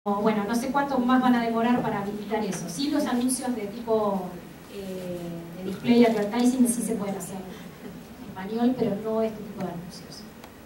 Bueno, no sé cuánto más van a demorar para habilitar eso. Sí, los anuncios de tipo de display advertising sí se pueden hacer en español, pero no este tipo de anuncios.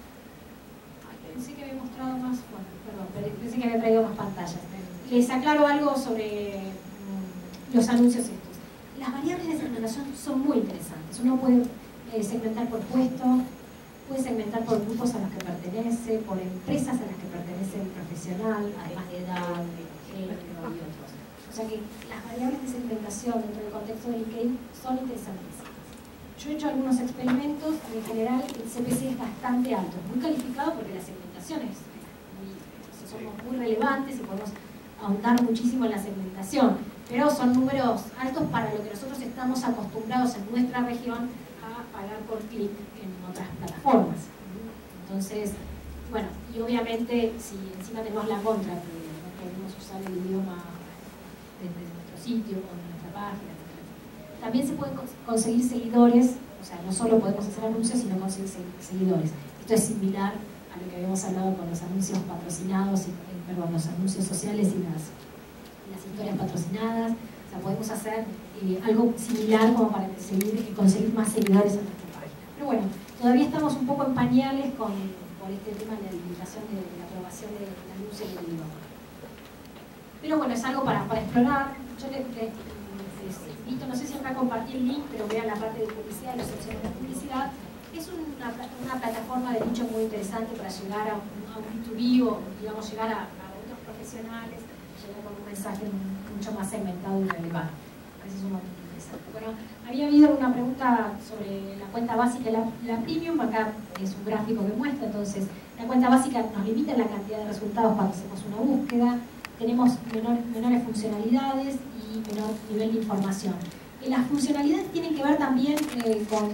Pensé que había mostrado más, bueno, perdón, pensé que había traído más pantallas. Les aclaro algo sobre los anuncios estos. Las variables de segmentación son muy interesantes. Uno puede segmentar por puesto, puede segmentar por grupos a los que pertenece, por empresas a las que pertenece el profesional, además de edad, de género y otros. O sea que las variables de segmentación dentro del contexto de LinkedIn son interesantísimas. Yo he hecho algunos experimentos y en general el CPC es bastante alto, muy calificado porque la segmentación somos muy relevantes y podemos ahondar muchísimo en la segmentación, pero son números altos para lo que nosotros estamos acostumbrados en nuestra región a pagar por clic en otras plataformas. Entonces, bueno, y obviamente si encima tenemos la contra, que no podemos usar el idioma desde nuestro sitio o de nuestra página, etc. También se pueden conseguir seguidores, o sea, no solo podemos hacer anuncios, sino conseguir seguidores. Esto es similar a lo que habíamos hablado con los anuncios patrocinados, perdón, los anuncios sociales y las historias patrocinadas. O sea, podemos hacer algo similar como para conseguir más seguidores en nuestra página. Pero bueno, todavía estamos un poco en pañales por este tema de la limitación de la aprobación del anuncio del idioma. Pero bueno, es algo para explorar. Yo les invito, no sé si acá compartí el link, pero vean la parte de publicidad y las opciones de publicidad. Es una plataforma de nicho muy interesante para llegar a un B2B o, digamos, llegar a otros profesionales, llegar con un mensaje mucho más segmentado y relevante. Eso es un momento interesante. Bueno, había habido una pregunta sobre la cuenta básica y la premium. Acá es un gráfico que muestra, entonces, la cuenta básica nos limita la cantidad de resultados cuando hacemos una búsqueda, tenemos menores funcionalidades y menor nivel de información. Las funcionalidades tienen que ver también con...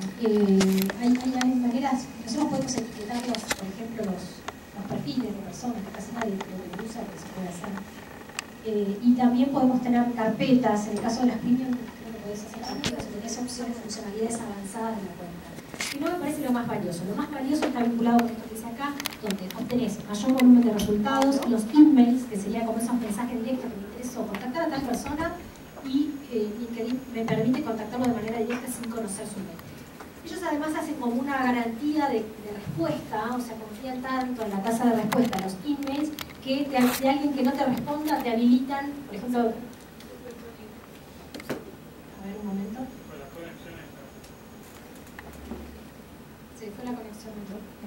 hay maneras, nosotros podemos etiquetar por ejemplo, los perfiles de personas, que casi nadie creo que lo usa, que se puede hacer. Y también podemos tener carpetas, en el caso de las premium, creo que podés hacer carpetas o tenés opciones, funcionalidades avanzadas de la cuenta. Y no me parece lo más valioso. Lo más valioso está vinculado con esto que dice acá, donde obtenés mayor volumen de resultados, los emails, que sería como esos mensajes directos que me interesó contactar a tal persona y LinkedIn me permite contactarlo de manera directa sin conocer su mail. Ellos además hacen como una garantía de respuesta, o sea, confían tanto en la tasa de respuesta de los emails que de alguien que no te responda te habilitan, por ejemplo, a ver un momento. Se fue la conexión.